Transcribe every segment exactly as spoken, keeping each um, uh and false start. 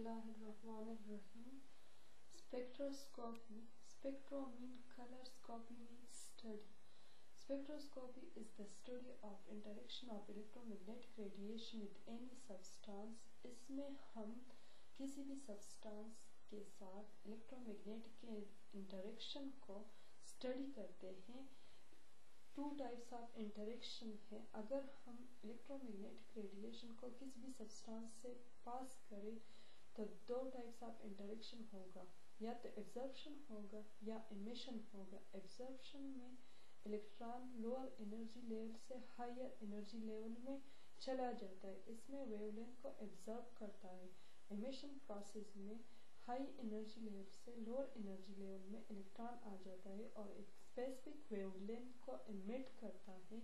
Bismillahirrahmanirrahim. Spectroscopy. Spectro mean color, scopy means study. Spectroscopy is the study of interaction of electromagnetic radiation with any substance. इसमें हम किसी भी substance के साथ electromagnetic के interaction को study करते हैं. Two types of interaction है. अगर हम electromagnetic radiation को किसी भी substance से pass करें तो दो types of interaction होगा, या तो absorption होगा या emission होगा. Absorption में इलेक्ट्रॉन lower energy level से higher energy level में चला जाता है, इसमें wavelength को absorb करता है. Emission process में high energy level से lower energy level में इलेक्ट्रॉन आ जाता है और एक specific wavelength को emit करता है.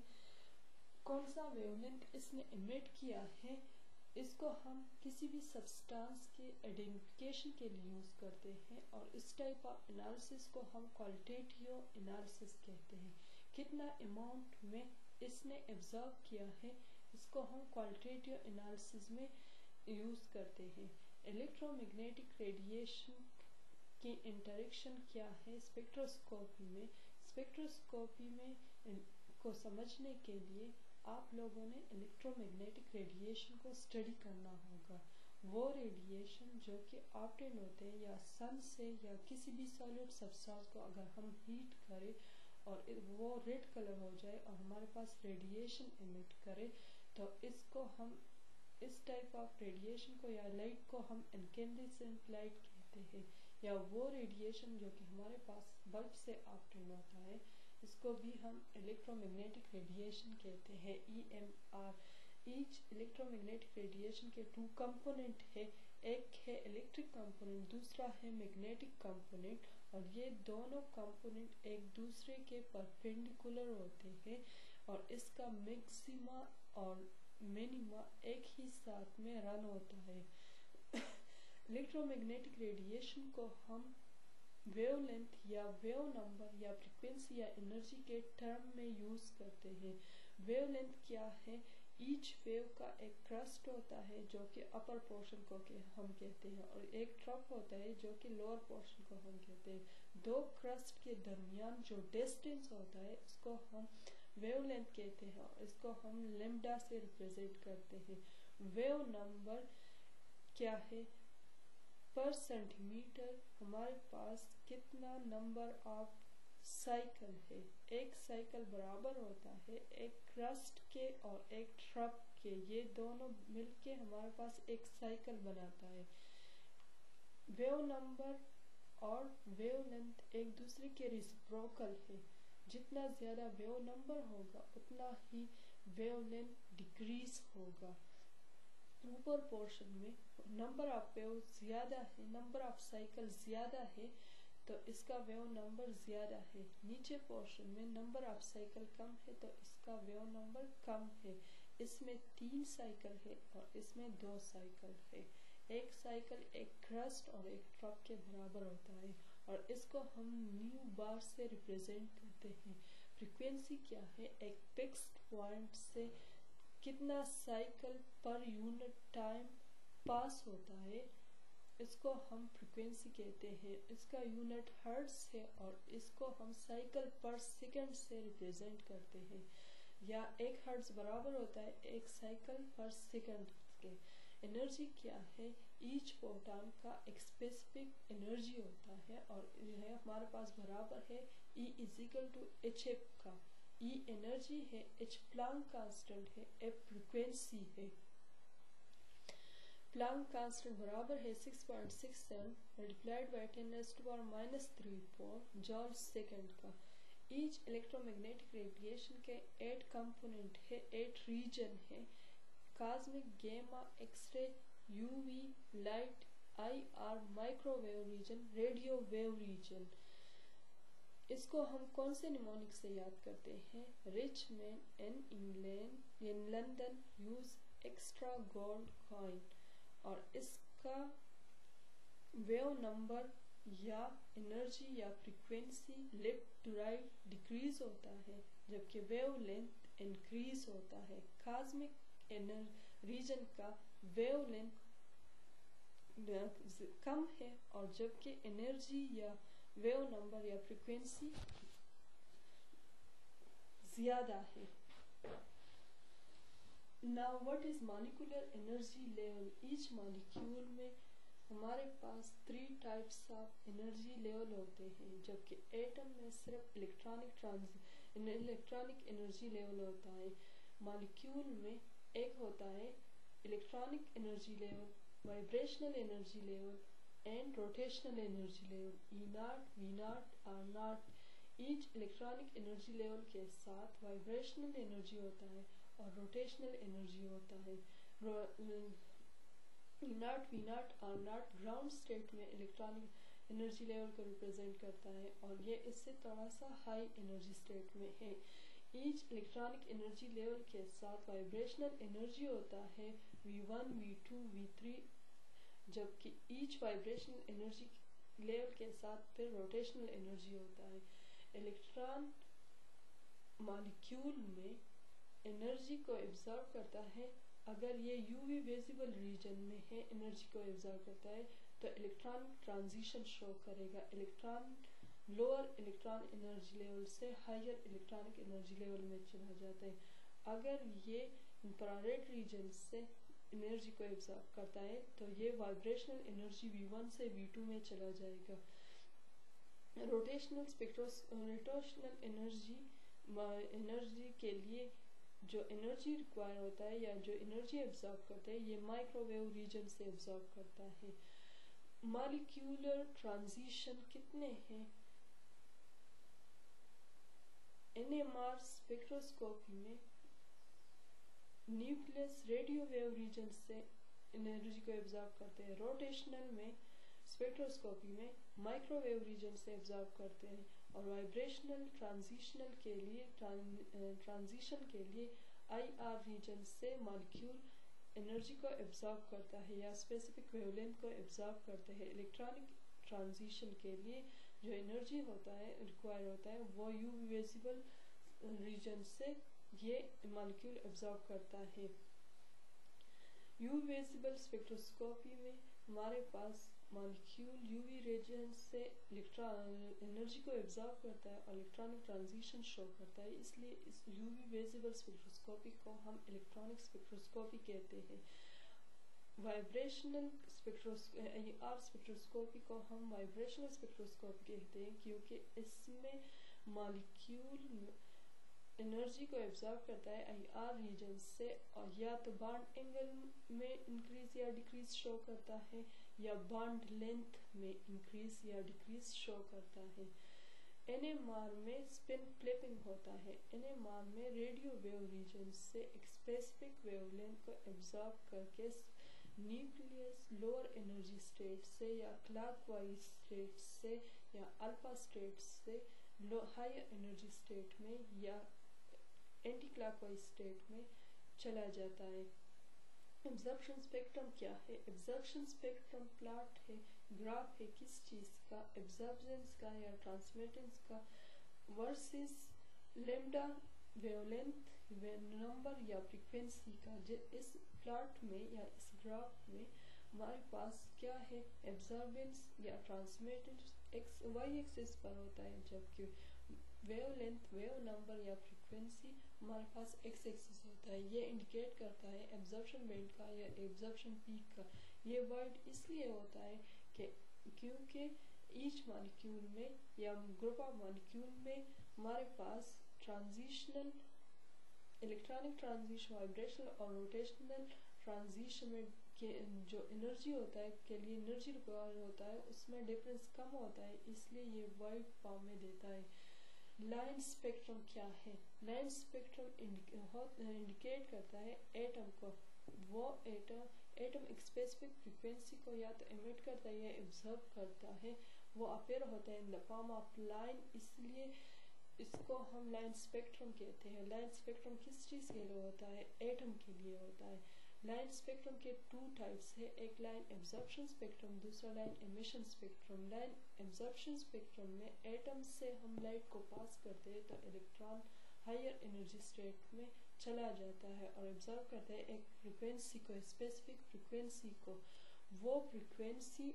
कौन सा wavelength इसने emit किया है, इसको हम किसी भी सब्सटेंस के आइडेंटिफिकेशन के लिए यूज करते हैं और इस टाइप ऑफ एनालिसिस को हम क्वालिटेटिव एनालिसिस कहते हैं. कितना अमाउंट में इसने एब्जॉर्ब किया है, इसको हम क्वालिटेटिव एनालिसिस में यूज करते हैं. इलेक्ट्रोमैग्नेटिक रेडिएशन की इंटरेक्शन क्या है स्पेक्ट्रोस्कोपी में. स्पेक्ट्रोस्कोपी में को समझने के लिए आप लोगों ने इलेक्ट्रोमैग्नेटिक रेडिएशन को स्टडी करना होगा. वो रेडिएशन जो कि ऑब्टेन होते हैं या सन से या किसी भी सॉलिड सब्सटेंस को अगर हम हीट करें और वो रेड कलर हो जाए और हमारे पास रेडिएशन एमिट करे तो इसको हम इस टाइप ऑफ रेडिएशन को या लाइट को हम इनकैंडेसेंट लाइट कहते हैं. या वो रेडिएशन जो कि हमारे पास बल्ब से ऑब्टेन होता है इसको भी हम इलेक्ट्रोमैग्नेटिक रेडिएशन कहते हैं. E M R. Each electromagnetic radiation के टू कंपोनेंट है, एक है इलेक्ट्रिक कंपोनेंट, दूसरा है मैग्नेटिक कंपोनेंट. और ये दोनों कंपोनेंट एक दूसरे के परपेंडिकुलर होते हैं और इसका मैक्सिमा और मिनिमा एक ही साथ में रन होता है. इलेक्ट्रोमैग्नेटिक रेडिएशन को हम वेवलेंथ या वेव नंबर या फ्रीक्वेंसी या एनर्जी के टर्म में यूज करते हैं. वेवलेंथ क्या है, ईच वेव का एक क्रस्ट होता है जो कि अपर पोर्शन को के हम कहते हैं और एक ट्रफ होता है जो कि लोअर पोर्शन को हम कहते हैं. दो क्रस्ट के दरमियान जो डिस्टेंस होता है इसको हम वेवलेंथ कहते हैं और इसको हम लैम्डा से रिप्रेजेंट करते हैं. वेव नंबर क्या है, पर सेंटीमीटर हमारे पास कितना नंबर ऑफ साइकिल है. एक साइकिल बराबर होता है एक क्रस्ट के और एक ट्रफ के, ये दोनों मिलके हमारे पास एक साइकिल बनाता है. वेव नंबर और वेवलेंथ एक दूसरे के रेसिप्रोकल है. जितना ज्यादा वेव नंबर होगा उतना ही वेवलेंथ डिक्रीज होगा. ऊपर पोर्शन में नंबर ऑफ वेव ज्यादा है, नंबर ऑफ साइकिल ज्यादा है तो इसका वेव नंबर ज्यादा है. नीचे पोर्शन में नंबर ऑफ साइकिल कम है तो इसका वेव नंबर कम है. इसमें तीन साइकिल है और इसमें दो साइकिल है. एक साइकिल एक क्रस्ट और एक ट्रफ के बराबर होता है और इसको हम न्यू बार से रिप्रेजेंट करते हैं. फ्रीक्वेंसी क्या है, एक फिक्स्ड पॉइंट से कितना cycle per unit time pass होता है इसको हम फ्रीक्वेंसी कहते हैं. इसका यूनिट हर्ट्ज है और इसको हम साइकिल पर सेकंड से रिप्रेजेंट करते हैं. या एक हर्ट्ज बराबर होता है एक साइकिल पर सेकंड के. एनर्जी क्या है, ईच फोटॉन का एक स्पेसिफिक एनर्जी होता है और यह हमारे पास बराबर है E is equal to H F का. E एनर्जी है, H प्लैंक कांस्टेंट है, F फ्रीक्वेंसी है. प्लैंक कांस्टेंट बराबर है six point six seven multiplied by ten raise to power minus three four joule second का. ईच इलेक्ट्रोमैग्नेटिक रेडिएशन के eight component है, eight region है. Cosmic, gamma, x-ray, UV, light, IR, microwave region, radio wave region. इसको हम कौन से mnemonic से याद करते हैं, rich man in England in London use extra gold coin. और इसका वेव नंबर या एनर्जी या frequency left to right decrease होता है जबकि वेव लेंथ इंक्रीज होता है. कॉस्मिक रीजन का वेव लेंथ कम है और जबकि एनर्जी या वेव नंबर या फ्रीक्वेंसी ज़्यादा है। Now what is molecular energy level? Each molecule में हमारे पास three types of energy level होते हैं, जबकि एटम में सिर्फ electronic trans electronic energy level होता है। मॉलिक्यूल में एक होता है electronic energy level, vibrational energy level and rotational energy level. E naught, V naught, R naught. Each electronic energy level के साथ वाइब्रेशनल एनर्जी होता है और रोटेशनल एनर्जी होता है। E naught, V naught, R naught ground state में electronic energy level को represent करता है और ये इससे थोड़ा सा हाई एनर्जी स्टेट में है। ईच इलेक्ट्रॉनिक एनर्जी लेवल के साथ वाइब्रेशनल एनर्जी होता है V one, V two, V three, जबकि ईच वाइब्रेशनल एनर्जी लेवल के साथ फिर रोटेशनल एनर्जी होता है। इलेक्ट्रॉन मॉलिक्यूल में एनर्जी को एब्जॉर्ब करता है। अगर ये यूवी विजिबल रीजन में है, एनर्जी को एब्जॉर्ब करता है तो इलेक्ट्रॉनिक ट्रांजिशन शो करेगा। Electron lower electron energy level से हायर इलेक्ट्रॉनिक एनर्जी लेवल में चला जाता है। अगर ये इंफ्रारेड रीजन से एनर्जी को एब्जॉर्ब करता है तो ये वाइब्रेशनल एनर्जी वी वन से वी टू में चला जाएगा। Rotational spectros rotational energy energy के लिए जो एनर्जी रिक्वायर होता है या जो एनर्जी एब्जॉर्ब करता है ये माइक्रोवेव रीजन से एब्जॉर्ब करता है। मॉलिक्यूलर ट्रांजिशन कितने हैं? एनएमआर स्पेक्ट्रोस्कोपी में न्यूक्लियस रेडियो वेव रीजन से एनर्जी को एब्जॉर्ब करते हैं। रोटेशनल में स्पेक्ट्रोस्कोपी में माइक्रोवेव रीजन से एब्जॉर्ब करते हैं और वाइब्रेशनल ट्रांजिशनल के लिए ट्रांजिशन के लिए आईआर रीजन से मॉलिक्यूल एनर्जी को एब्जॉर्ब करता है या स्पेसिफिक वेवलेंथ को एब्जॉर्ब करते हैं। इलेक्ट्रॉनिक ट्रांजिशन के लिए जो एनर्जी होता है रिक्वायर होता है वो यू विजिबल रीजन से ये मॉलिक्यूल एब्जॉर्ब करता है। यू विजिबल स्पेक्ट्रोस्कोपी में हमारे पास मॉलिक्यूल यूवी रीजन से इलेक्ट्रॉन एनर्जी को एब्जॉर्ब करता है और इलेक्ट्रॉनिक ट्रांजिशन शो करता है, इसलिए इस यूवी विजिबल स्पेक्ट्रोस्कोपी को हम इलेक्ट्रॉनिक स्पेक्ट्रोस्कोपी कहते हैं। वाइब्रेशनल स्पेक्ट्रोस्कोपी आर स्पेक्ट्रोस्कोपी को हम वाइब्रेशनल स्पेक्ट्रोस्कोपी कहते हैं क्योंकि इसमें मॉलिक्यूल एनर्जी को एब्जॉर्ब करता है आई आर रीजन से और या तो बॉन्ड एंगल में इंक्रीज या डिक्रीज शो करता है या बॉन्ड लेंथ में इंक्रीज या डिक्रीज शो करता है। एनएमआर में स्पिन फ्लिपिंग होता है। एनएमआर में रेडियो वेव रीजन से एक स्पेसिफिक वेवलेंथ को एब्जॉर्ब करके न्यूक्लियस लोअर एनर्जी स्टेट से या क्लॉकवाइज स्टेट से या अल्फा स्टेट से लो हायर एनर्जी स्टेट में या एंटी क्लॉकवाइज स्टेट में चला जाता है। एब्जॉर्प्शन स्पेक्ट्रम क्या है? एब्जॉर्प्शन स्पेक्ट्रम प्लॉट है, ग्राफ है किस चीज का? एब्जॉर्बेंस का या ट्रांसमिटेंस का वर्सेस लेम्डा वेवलेंथ नंबर या फ्रीक्वेंसी का। इस प्लॉट में या इस ग्राफ में हमारे पास क्या है? एब्जॉर्बेंस या ट्रांसमिटेंस एक्स वाई एक्सिस पर होता है, जबकि वेवलेंथ वेव नंबर या फ्रीक्वेंसी हमारे पास एक्स एक्सिस होता है। ये इंडिकेट करता है एब्जॉर्प्शन बैंड का या एब्जॉर्प्शन पीक का। ये वर्ड इसलिए होता है कि क्योंकि ईच मॉलिक्यूल में या ग्रुप ऑफ मॉलिक्यूल में हमारे पास ट्रांजिशनल इलेक्ट्रॉनिक ट्रांजिशन वाइब्रेशनल और रोटेशनल ट्रांजिशन में के जो एनर्जी होता है के लिए एनर्जी रिक्वायर होता है उसमें डिफरेंस कम होता है, इसलिए ये वर्ड फॉर्म में देता है। लाइन स्पेक्ट्रम क्या है? लाइन स्पेक्ट्रम इंडिकेट करता है एटम को। वो एटम एटम एक स्पेसिफिक फ्रीक्वेंसी को या तो एमिट करता है या एब्जॉर्ब करता है, वो अपेयर होता है in the form of line, इसलिए इसको हम लाइन स्पेक्ट्रम कहते हैं। लाइन स्पेक्ट्रम किस चीज़ के लिए होता है? एटम के लिए होता है। लाइन स्पेक्ट्रम के टू टाइप्स है, एक लाइन एब्जॉर्प्शन स्पेक्ट्रम, दूसरा line emission spectrum. Line absorption spectrum में एटम से हम लाइट को पास करते हैं तो इलेक्ट्रॉन हायर एनर्जी स्टेट में चला जाता है और एब्जॉर्ब करता है एक फ्रीक्वेंसी को, स्पेसिफिक फ्रीक्वेंसी को। वो फ्रीक्वेंसी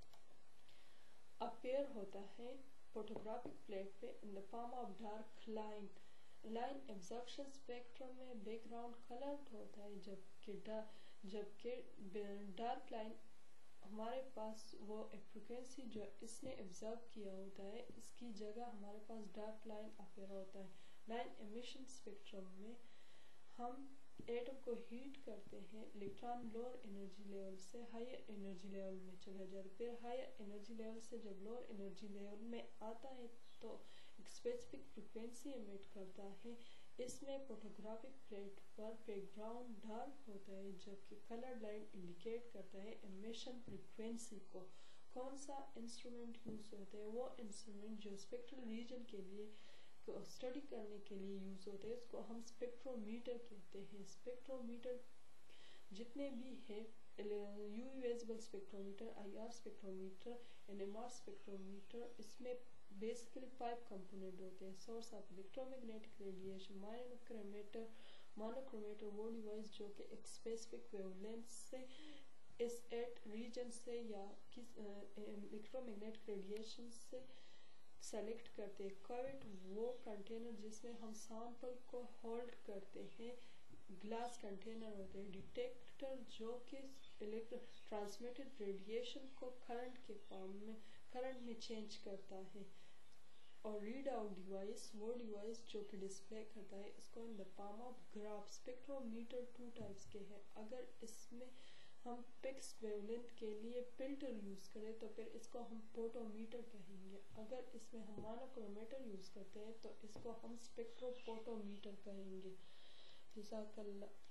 अपेयर होता है फोटोग्राफिक प्लेट पे in the form of dark line. Line absorption spectrum में बैकग्राउंड कलर्ड होता है, जबकि जबकि डार्क लाइन हमारे पास वो फ्रीक्वेंसी जो इसने एब्जॉर्ब किया होता है इसकी जगह हमारे पास डार्क लाइन अपेयर होता है। लाइन एमिशन स्पेक्ट्रम में हम एटम को हीट करते हैं, इलेक्ट्रॉन लोअर एनर्जी लेवल से हायर एनर्जी लेवल में चला जाता है, फिर हायर एनर्जी लेवल से जब लोअर एनर्जी लेवल में आता है तो एक स्पेसिफिक फ्रीक्वेंसी एमिट करता है। इसमें फोटोग्राफिक प्लेट पर बैकग्राउंड डार्क होता है, जबकि कलर लाइन इंडिकेट करता है एमिशन फ्रीक्वेंसी को। कौन सा इंस्ट्रूमेंट यूज होता है? वो इंस्ट्रूमेंट जो स्पेक्ट्रल रीजन के लिए स्टडी करने के लिए यूज होते हैं उसको हम स्पेक्ट्रोमीटर कहते हैं। स्पेक्ट्रोमीटर जितने भी है, UV visible spectrometer, IR spectrometer, NMR spectrometer, इसमें बेसिकली फाइव कंपोनेंट होते हैं। Source of electromagnetic radiation, micrometer, monochromator वो डिवाइस जो कि एक स्पेसिफिक वेवलेंथ से इस एट रीजन से या किस इलेक्ट्रोमैग्नेटिक रेडिएशन से सेलेक्ट करते हैं। क्यूवेट वो कंटेनर जिसमें हम सैंपल को होल्ड करते हैं, ग्लास कंटेनर होते हैं। डिटेक्टर जो कि इलेक्ट्रो ट्रांसमिटेड रेडिएशन को करंट के फॉर्म में करंट में चेंज करता है। और रीड आउट डिवाइस वो डिवाइस जो कि डिस्प्ले करता है इसको in the form of graph. Spectrometer two types के हैं। अगर इसमें हम फिक्स वेवलेंथ के लिए फिल्टर यूज करें तो फिर इसको हम फोटोमीटर कहेंगे। अगर इसमें हम मोनोक्रोमेटर यूज करते हैं तो इसको हम स्पेक्ट्रोफोटोमीटर कहेंगे। जज़ाकल्लाह।